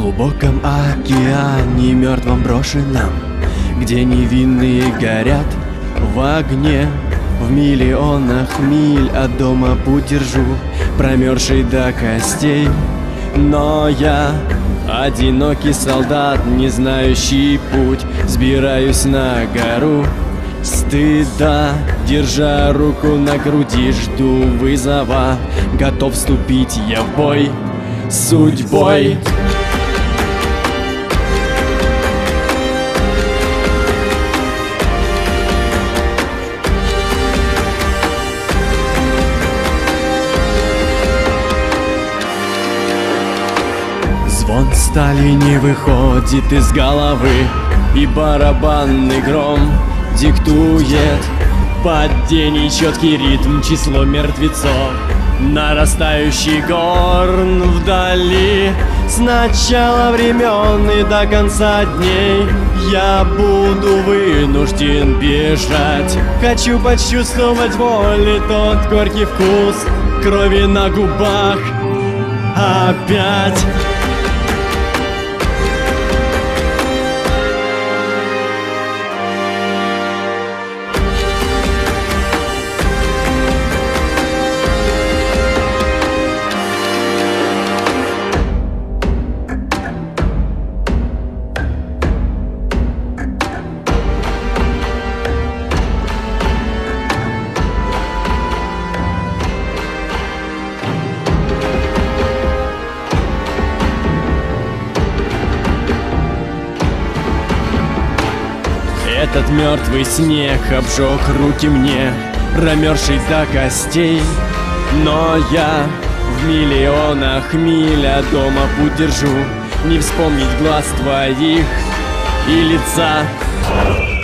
глубоком океане, мертвом брошенном, где невинные горят в огне. В миллионах миль от дома путь держу, промерзший до костей. Но я одинокий солдат, не знающий путь, взбираюсь на гору стыда, держа руку на груди, жду вызова, готов вступить я в бой с судьбой. Звон стали не выходит из головы, и барабанный гром диктует под день и четкий ритм число мертвецов. Нарастающий горн вдали, с начала времен и до конца дней я буду вынужден бежать. Хочу почувствовать боль и тот горький вкус крови на губах опять. Этот мертвый снег обжег руки мне, промерзший до костей. Но я в миллионах миль от дома путь держу, не вспомнить глаз твоих и лица.